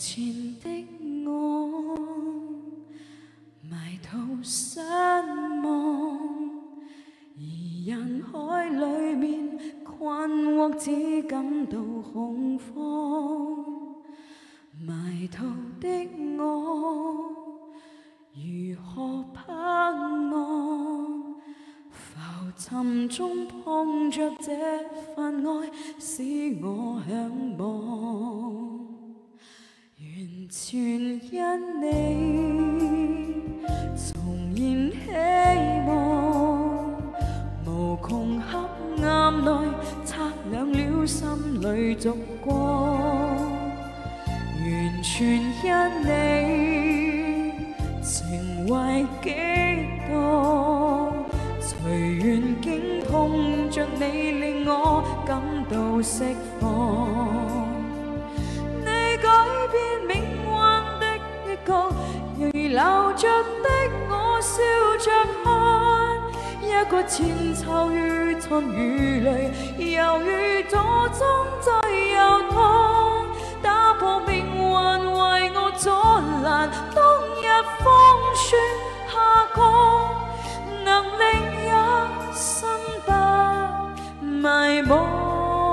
前的我埋頭失望，而人海裏面困惑，只感到恐慌。埋頭的我如何攀岸？浮沉中碰着這份愛，使我向往。完全因你重燃希望，無窮黑暗內擦亮了心裏燭光。完全因你情懷激動，隨緣境碰着你，令我感到釋放。你改變命運的結局，如流着的我笑着看，一個千秋於春與淚，猶如左中最右痛，打破命運為我阻攔，當日風雪下降，能令一生不迷惘。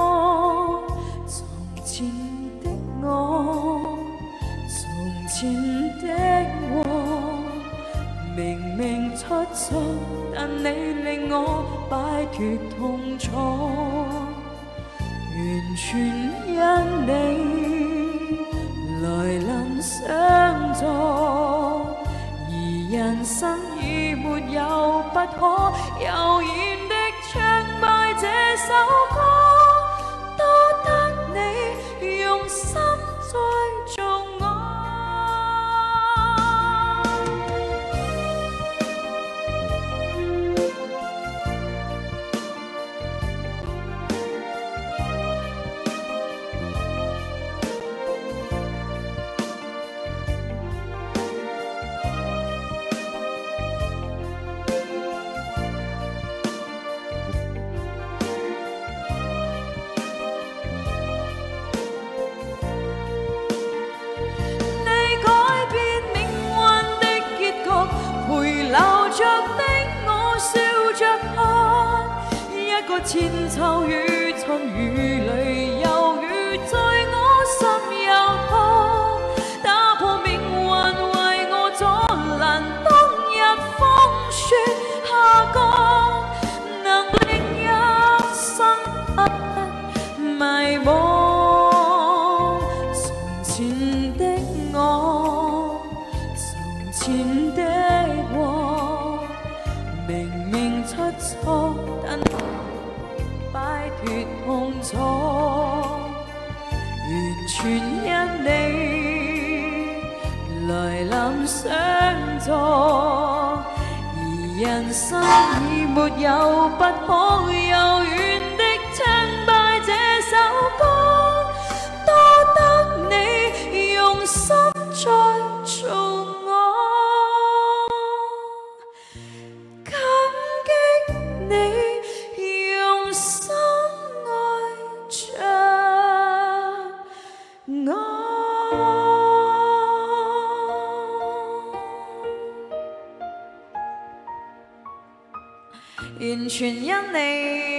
從前的我，從前的我，明明出錯，但你令我擺脫痛楚，完全因你來臨相助，而人生已沒有不可，悠然的唱敗這首歌，多得你用心再做我。千秋與春與淚，猶如在我心又痛，打破命運為我阻攔，當日風雪下降，能令一生不迷惘。從前的我，從前的我，明明出錯，但擺脫痛楚，完全因你來臨相助，而人生已沒有不可，悠遠的唱敗這首歌，多得你用心再做我，感激你。完全因你